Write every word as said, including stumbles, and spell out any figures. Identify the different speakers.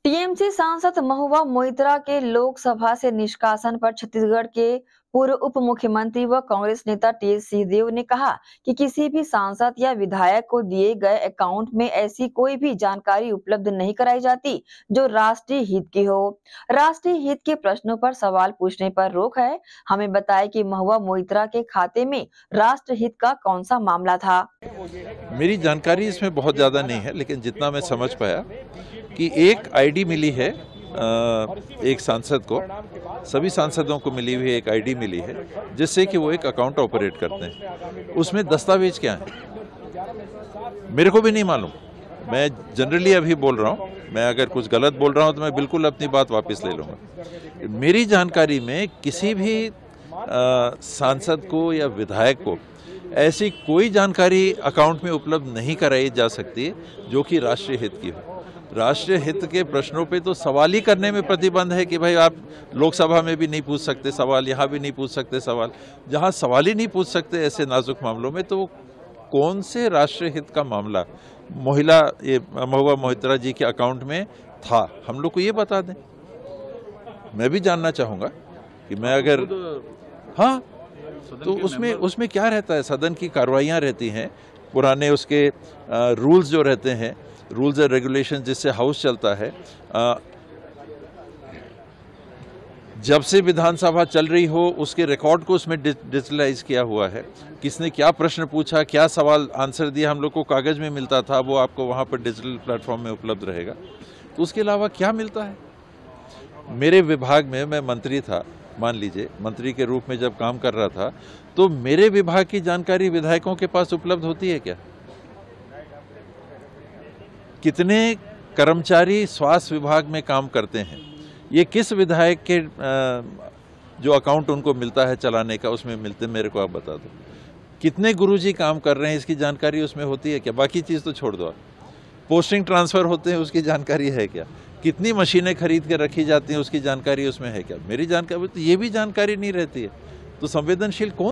Speaker 1: TMC सांसद महुआ मोइत्रा के लोकसभा से निष्कासन पर छत्तीसगढ़ के पूर्व उप मुख्यमंत्री व कांग्रेस नेता टीएस सिंहदेव ने कहा कि किसी भी सांसद या विधायक को दिए गए अकाउंट में ऐसी कोई भी जानकारी उपलब्ध नहीं कराई जाती जो राष्ट्रीय हित की हो। राष्ट्रीय हित के प्रश्नों पर सवाल पूछने पर रोक है। हमें बताया कि महुआ मोइत्रा के खाते में राष्ट्र हित का कौन सा मामला था।
Speaker 2: मेरी जानकारी इसमें बहुत ज़्यादा नहीं है, लेकिन जितना मैं समझ पाया कि एक आईडी मिली है एक सांसद को, सभी सांसदों को मिली हुई एक आईडी मिली है जिससे कि वो एक अकाउंट ऑपरेट करते हैं। उसमें दस्तावेज क्या है मेरे को भी नहीं मालूम। मैं जनरली अभी बोल रहा हूँ, मैं अगर कुछ गलत बोल रहा हूँ तो मैं बिल्कुल अपनी बात वापस ले लूँगा। मेरी जानकारी में किसी भी सांसद को या विधायक को ऐसी कोई जानकारी अकाउंट में उपलब्ध नहीं कराई जा सकती जो कि राष्ट्रीय हित की हो। राष्ट्रीय हित के प्रश्नों पे तो सवाल ही करने में प्रतिबंध है कि भाई आप लोकसभा में भी नहीं पूछ सकते सवाल, यहाँ भी नहीं पूछ सकते सवाल। जहाँ सवाल ही नहीं पूछ सकते ऐसे नाजुक मामलों में, तो कौन से राष्ट्रीय हित का मामला महिला ये महुआ मोइत्रा जी के अकाउंट में था, हम लोग को ये बता दें। मैं भी जानना चाहूँगा कि मैं अगर हाँ तो उसमें उसमें क्या रहता है। सदन की कार्रवाइयाँ रहती हैं, पुराने उसके रूल्स जो रहते हैं, रूल्स एंड रेगुलेशन जिससे हाउस चलता है। आ, जब से विधानसभा चल रही हो उसके रिकॉर्ड को उसमें डिजिटलाइज किया हुआ है। किसने क्या प्रश्न पूछा, क्या सवाल आंसर दिया, हम लोग को कागज में मिलता था, वो आपको वहाँ पर डिजिटल प्लेटफॉर्म में उपलब्ध रहेगा। तो उसके अलावा क्या मिलता है। मेरे विभाग में मैं मंत्री था, मान लीजिए मंत्री के रूप में जब काम कर रहा था, तो मेरे विभाग की जानकारी विधायकों के पास उपलब्ध होती है क्या? कितने कर्मचारी स्वास्थ्य विभाग में काम करते हैं, ये किस विधायक के जो अकाउंट उनको मिलता है चलाने का उसमें मिलते, मेरे को आप बता दो। कितने गुरुजी काम कर रहे हैं इसकी जानकारी उसमें होती है क्या? बाकी चीज़ तो छोड़ दो आप। पोस्टिंग ट्रांसफ़र होते हैं उसकी जानकारी है क्या? कितनी मशीनें खरीद के रखी जाती हैं उसकी जानकारी उसमें है क्या? मेरी जानकारी तो ये भी जानकारी नहीं रहती है। तो संवेदनशील कौन